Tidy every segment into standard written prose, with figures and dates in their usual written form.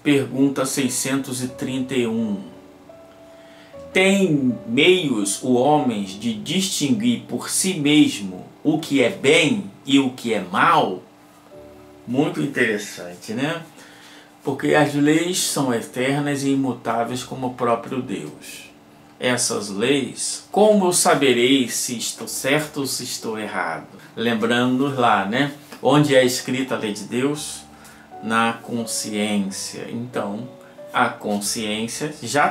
Pergunta 631. Tem meios o homem de distinguir por si mesmo o que é bem e o que é mal? Muito interessante, né? Porque as leis são eternas e imutáveis como o próprio Deus. Essas leis, como eu saberei se estou certo ou se estou errado? Lembrando lá, né? Onde é escrita a lei de Deus? Na consciência. Então, a consciência já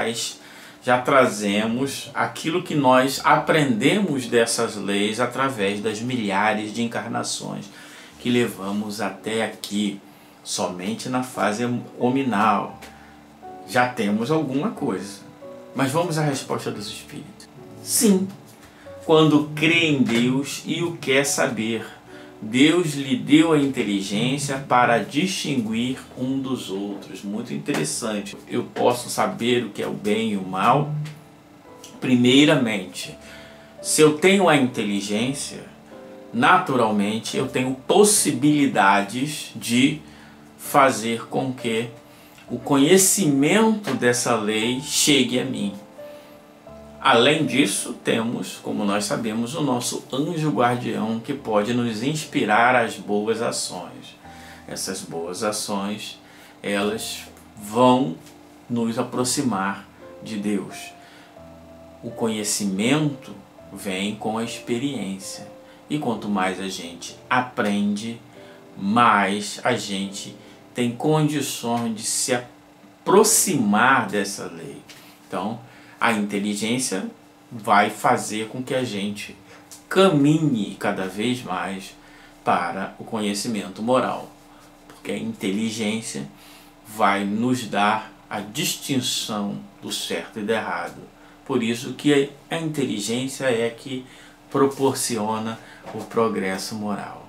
trazemos aquilo que nós aprendemos dessas leis através das milhares de encarnações que levamos até aqui, somente na fase hominal. Já temos alguma coisa. Mas vamos à resposta dos Espíritos. Sim, quando crê em Deus e o quer saber, Deus lhe deu a inteligência para distinguir um dos outros. Muito interessante. Eu posso saber o que é o bem e o mal. Primeiramente, se eu tenho a inteligência, naturalmente eu tenho possibilidades de fazer com que o conhecimento dessa lei chegue a mim. Além disso, temos, como nós sabemos, o nosso anjo guardião que pode nos inspirar às boas ações. Essas boas ações, elas vão nos aproximar de Deus. O conhecimento vem com a experiência. E quanto mais a gente aprende, mais a gente tem condições de se aproximar dessa lei. Então, a inteligência vai fazer com que a gente caminhe cada vez mais para o conhecimento moral. Porque a inteligência vai nos dar a distinção do certo e do errado. Por isso que a inteligência é que proporciona o progresso moral.